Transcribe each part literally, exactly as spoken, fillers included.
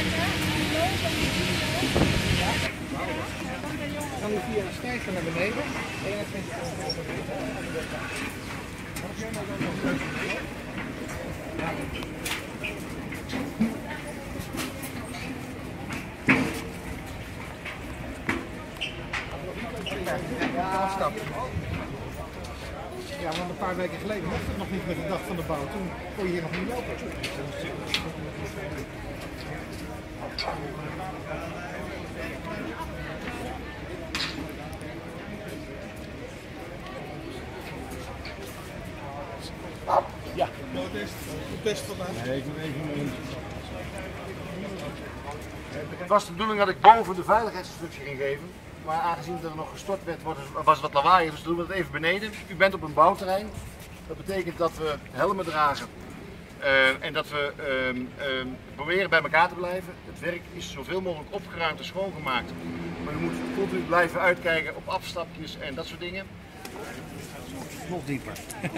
Dan moet via een stijger naar beneden. Ja, want een paar weken geleden mocht het nog niet met de dag van de bouw. Toen kon je hier nog niet lopen. Ja, dat is het beste vandaan. Nee, ik moet even. Het was de bedoeling dat ik boven de veiligheidsinstructie ging geven. Maar aangezien er nog gestort werd, was het wat lawaai, dus doen we het even beneden. U bent op een bouwterrein. Dat betekent dat we helmen dragen uh, en dat we uh, uh, proberen bij elkaar te blijven. Het werk is zoveel mogelijk opgeruimd en schoongemaakt. Maar u moet continu blijven uitkijken op afstapjes en dat soort dingen. Nog dieper.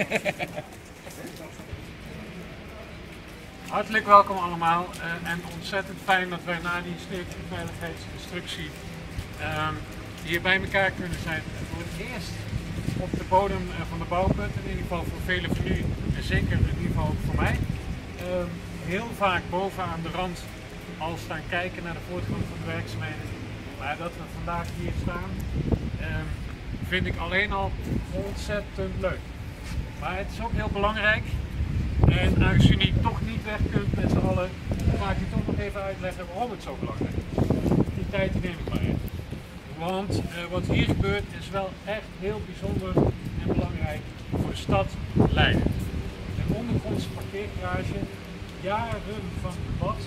Hartelijk welkom allemaal uh, en ontzettend fijn dat wij na die stevige veiligheidsinstructie uh, hier bij elkaar kunnen zijn. Voor het eerst op de bodem uh, van de bouwput, in ieder geval voor velen van u en zeker in ieder geval ook voor mij. Uh, heel vaak bovenaan de rand al staan kijken naar de voortgang van de werkzaamheden. Maar dat we vandaag hier staan uh, vind ik alleen al ontzettend leuk. Maar het is ook heel belangrijk. En aangezien je toch niet weg kunt met z'n allen, ga ik je toch nog even uitleggen waarom het zo belangrijk is. Die tijd neem ik maar even. Want uh, wat hier gebeurt is wel echt heel bijzonder en belangrijk voor de stad Leiden. Een ondergrondse parkeergarage, jaren van debat.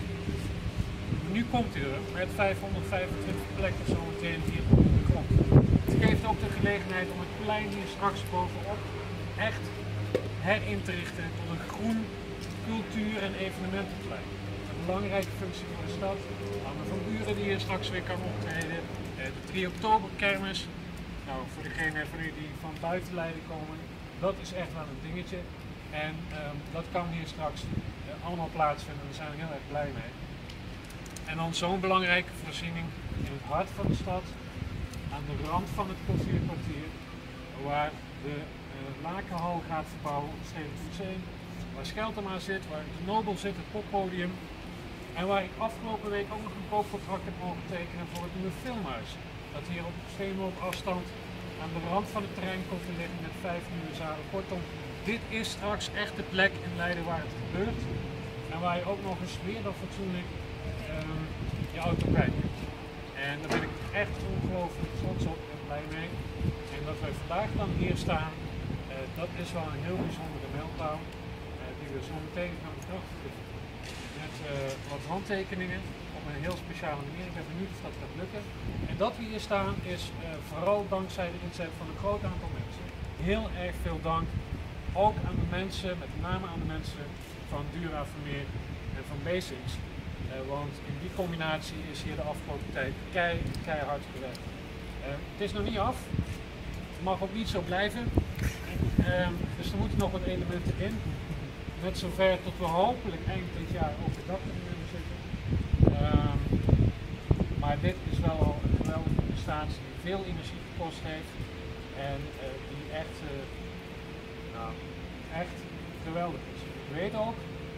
Nu komt hij er met vijfhonderdvijfentwintig plekken zometeen hier op de grond. Het geeft ook de gelegenheid om het plein hier straks bovenop echt herin te richten tot een groen cultuur- en evenementenplein. Een belangrijke functie voor de stad. Anne van Buren die hier straks weer kan optreden. De drie oktober kermis. Nou, voor degenen van u die van buiten Leiden komen, dat is echt wel een dingetje. En um, dat kan hier straks uh, allemaal plaatsvinden. Daar zijn we heel erg blij mee. En dan zo'n belangrijke voorziening in het hart van de stad, aan de rand van het cultuurkwartier, waar de Lakenhal gaat verbouwen op het Stedelijk Museum, waar Scheltema zit, waar de Nobel zit, het poppodium, en waar ik afgelopen week ook nog een koopcontract heb mogen tekenen voor het nieuwe filmhuis. Dat hier op steenworp afstand aan de rand van het terrein komt te liggen met vijf nieuwe zalen. Kortom, dit is straks echt de plek in Leiden waar het gebeurt en waar je ook nog eens meer dan fatsoenlijk um, je auto kwijt kunt. En daar ben ik echt ongelooflijk trots op en blij mee. En dat wij vandaag dan hier staan, Uh, dat is wel een heel bijzondere mijlpaal uh, die we zo meteen gaan bekrachtigen met uh, wat handtekeningen op een heel speciale manier. Ik ben benieuwd of dat gaat lukken. En dat we hier staan is uh, vooral dankzij de inzet van een groot aantal mensen. Heel erg veel dank ook aan de mensen, met name aan de mensen van Dura Vermeer en van Basics. Uh, want in die combinatie is hier de afgelopen tijd kei, keihard gewerkt. Uh, het is nog niet af. Het mag ook niet zo blijven. Um, dus er moeten nog wat elementen in. Net zover tot we hopelijk eind dit jaar op de dak kunnen zitten. Um, maar dit is wel al een geweldige prestatie die veel energie gekost heeft. En uh, die echt, uh, nou, echt geweldig is. Ik weet ook,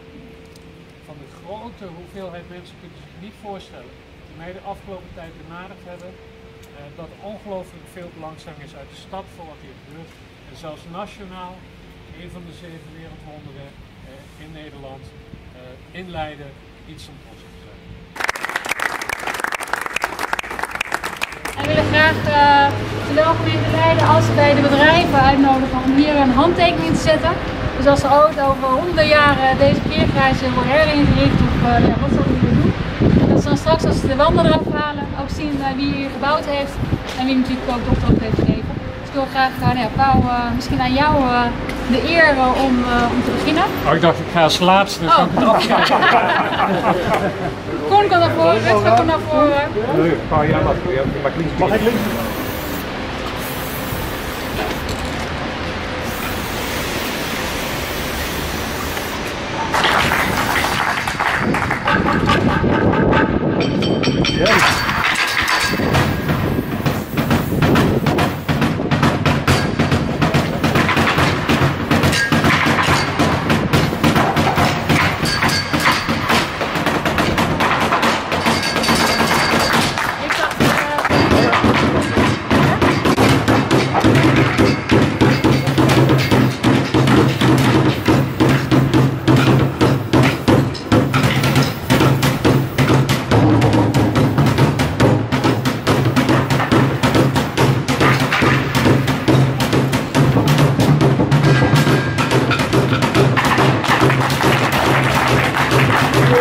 van de grote hoeveelheid mensen kunt u zich niet voorstellen die mij de afgelopen tijd benaderd hebben. Uh, dat er ongelooflijk veel belangstelling is uit de stad voor wat hier gebeurt. En zelfs nationaal, een van de zeven wereldwonderen uh, in Nederland, uh, in Leiden, iets om trots op te zijn. En we willen graag uh, zowel gemeente Leiden als bij de bedrijven uitnodigen om hier een handtekening te zetten. Dus als er ooit over honderden jaren deze parkeergarage wordt heringericht, of uh, ja, wat zal we hier doen? Dat ze dan straks als ze de wanden eraf halen ook zien uh, wie hier gebouwd heeft en wie natuurlijk ook de opdracht heeft gegeven. Dus ik wil graag, uh, nou ja, Pauw, uh, misschien aan jou uh, de eer uh, om, uh, om te beginnen. Oh, ik dacht ik ga als laatste, dus oh. kan ik het afsluiten. Koen kan naar voren, Rutger kan naar voren. Nee, Pauw, jij mag. Mag links. Mag ik links? Thank you.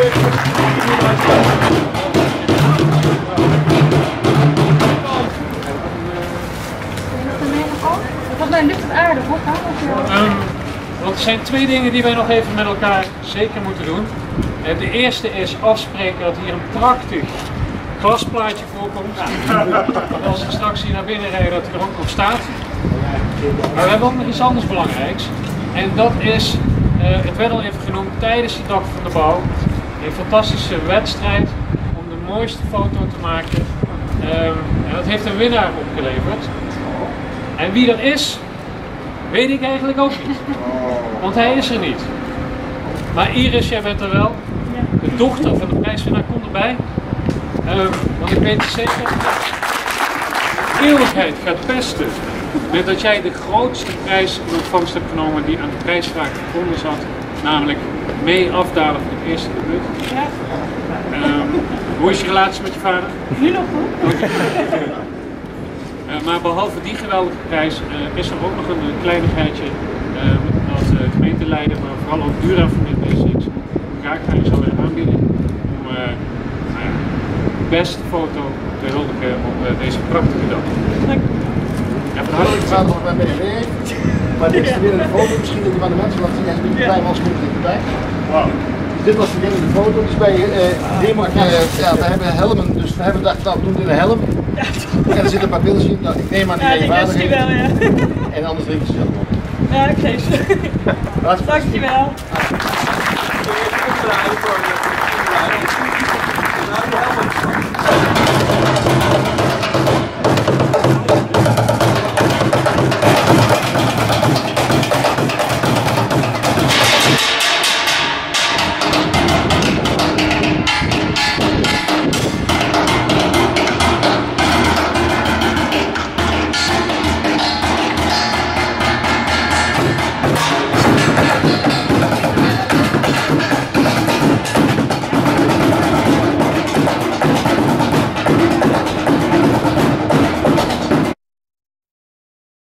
Volgens mij lukt het aardig hoor. Um, want er zijn twee dingen die wij nog even met elkaar zeker moeten doen. Uh, de eerste is afspreken dat hier een prachtig glasplaatje voorkomt. En als ik straks hier naar binnen rijd, dat hij er ook nog staat. Maar we hebben ook nog iets anders belangrijks. En dat is, uh, het werd al even genoemd, tijdens de dag van de bouw. Een fantastische wedstrijd om de mooiste foto te maken. Um, en dat heeft een winnaar opgeleverd. En wie dat is, weet ik eigenlijk ook niet. Want hij is er niet. Maar Iris, jij bent er wel. De dochter van de prijswinnaar komt erbij. Um, want ik weet zeker dat de eeuwigheid gaat pesten met dat jij de grootste prijs in ontvangst hebt genomen die aan de prijsvraag verbonden zat. Namelijk mee afdalen van het eerste debuut. Ja. Um, hoe is je relatie met je vader? Nu nog goed. Okay. Uh, maar behalve die geweldige prijs uh, is er ook nog een kleinigheidje uh, dat uh, gemeente Leiden, maar vooral ook Dura van de D zes graag aan je zou willen aanbieden om uh, nou ja, de beste foto te huldigen op uh, deze prachtige dag. Ja, van harte ik vader nog bij B V heeft, maar dit is de winnende foto. Misschien dat je aan de mensen laat zien, hij is niet bij, maar als komt het erbij. Wow. Dit was de winnende foto, dus bij uh, Demark, uh, ja, we hebben helmen, dus we hebben gedacht, nou, we doen dit een helm. En er zitten een paar beelden in, nou, ik neem aan die ja, je vader heeft. Wel, ja. En anders drink je ze zelf op. Ja, ik geef ze. Dankjewel.